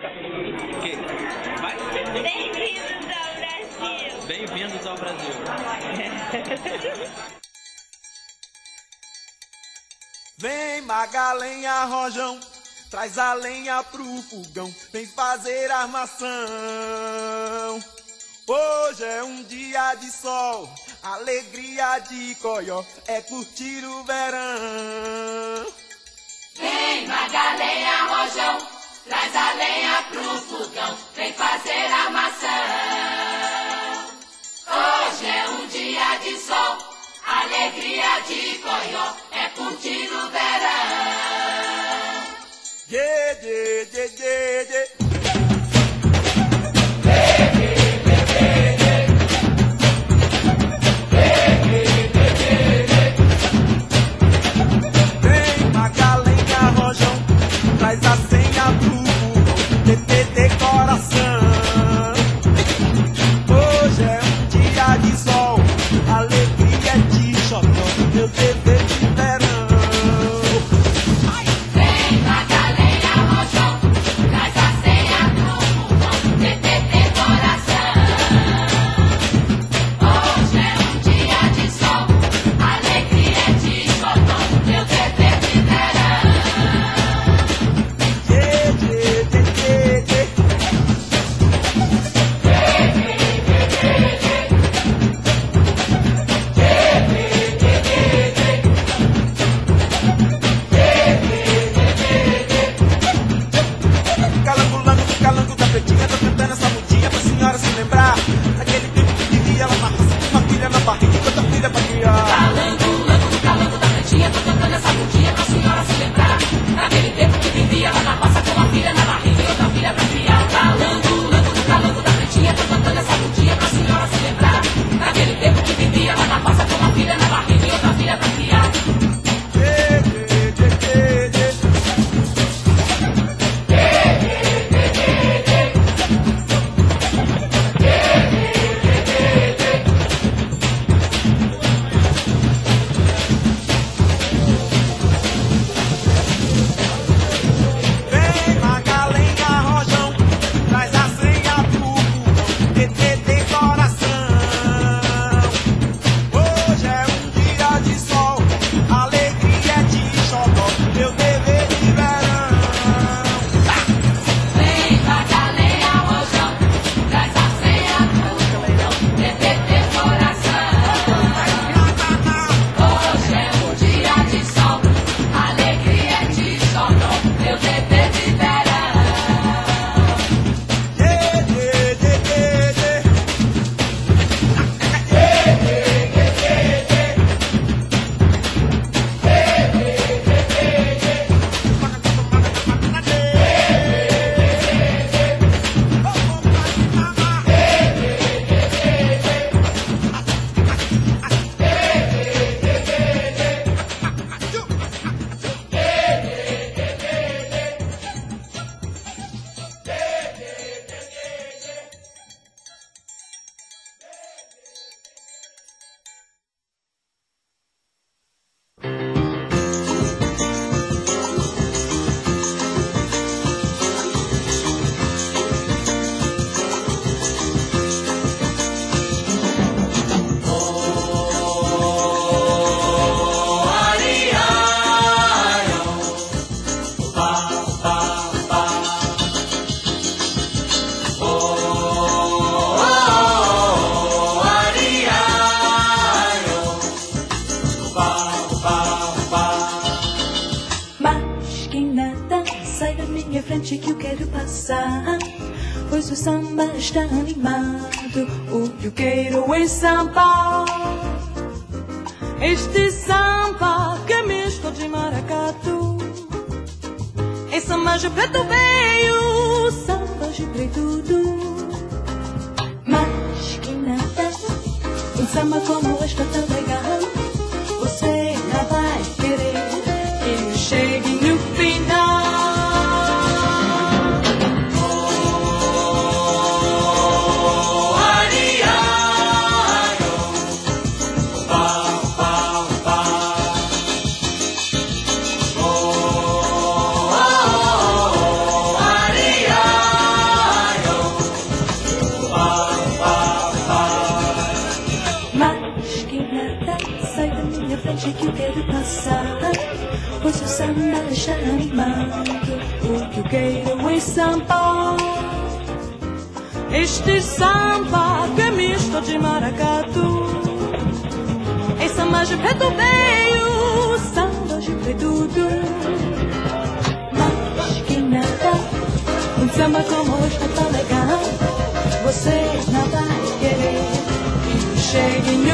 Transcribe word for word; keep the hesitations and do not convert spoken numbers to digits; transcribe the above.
Que? Vai? Bem-vindos ao Brasil. Bem-vindos ao Brasil. Vem Magalenha Rojão, traz a lenha pro fogão, vem fazer armação. Hoje é um dia de sol, alegria de coió, é curtir o verão. Vem Magalenha Rojão, traz a lenha pro fogão, vem fazer armação. Hoje é um dia de sol, alegria de coió, é curtir o verão. Ye, ye, ye, ye, ye. Traz a senha pro T T T coração. Hoje é um dia de sol, alegria de xodó, meu dever de verão. Vem Magalenha Rojão, traz a senha pro T T T coração. Hoje é um dia de sol, alegria de xodó, meu dever de verão. Calango da pretinha, tô cantando essa mudinha pra senhora se lembrar. Aquele tempo que vivia ela na roça, com uma filha na barriga e outra filha pra criar. Calango, lango, calango da pretinha, tô cantando essa mudinha pra senhora se lembrar. Aquele tempo que vivia lá na roça, com uma filha na barriga e outra filha pra criar. Calango, lango, calango da pretinha, tô cantando essa mudinha pra senhora se lembrar. Aquele tempo que vivia lá na roça, com uma filha na barriga e outra filha pra criar. Que eu quero passar, pois o samba está animado. O que eu quero é samba, este samba que é misto de maracatu. É samba de preto veio, samba de preto tudo. Mas que nada, um samba como este tão legal, você não vai querer que eu chegue no final. Oh, sai da minha frente que eu quero passar, pois o samba está animado. O que eu quero é samba, este samba que é misto de maracatu. É samba de preto veio, samba de preto. Mas que nada, um samba como este é tão legal. Você não vai querer que eu chegue